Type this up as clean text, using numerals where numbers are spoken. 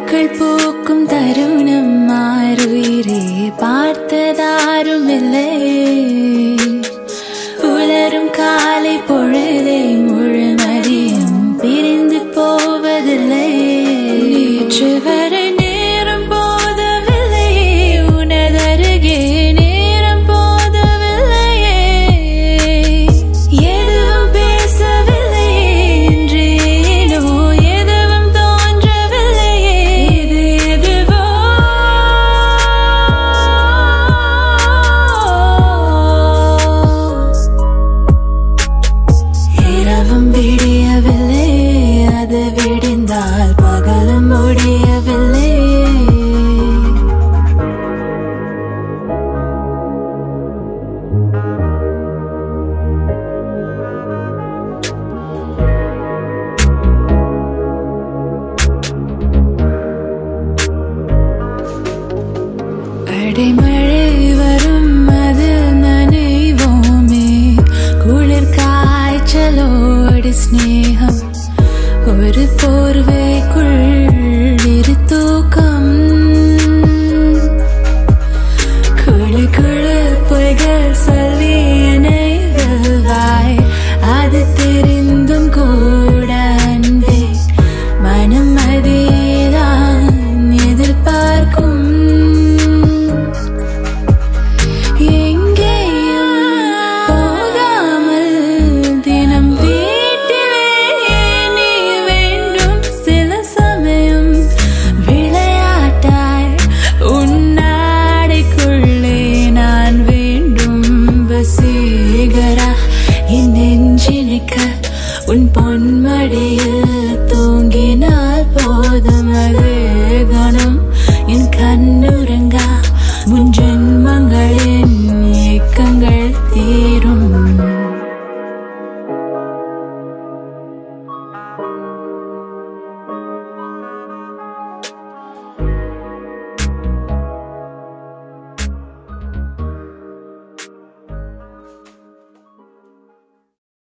பூக்கள் பூக்கும் தருணம் மாறுயிரே பார்த்ததாரும் இல்லை. உலரும் காலை பொழுதை முழுமதியும் பிரிந்து போவதில்லை. நேற்று வரை நேரம் போதவில்லையே, உனதருகே நேரம் போதவில்லையே. எதுவும் பேசவில்லையே, இன்று ஏனோ எதுவும் தோன்றவில்லையே. இது எதுவோ இரவும் விடியவில்லை, அது விடிந்தால் பகலும் முடியவில்லை. அடைமழை வரும் அது நனைவோமே, குளிர் காய்ச்சலோடு ஸ்நேகம். ஒரு போர்வைக்குள் இரு தூக்கம். குழு குழு பொய்கள் சொல்லி என்னை வெல்வாய், அது தெரிந்தும் கூட அன்பே மனம் அதேதான் எதிர்பார்க்கும். எங்கேயும் போகாமல் தினம் வீட்டிலே நீ வேண்டும். சில சமயம் விளையாட்டாய் உன்னாடைக்குள்ளே நான் வேண்டும். வசீகரா என் நெஞ்சினிக்க உன் பொன்மடியில் தூங்கினால் போதும். அதே கணம் என் கண்ணுறங்கா முன்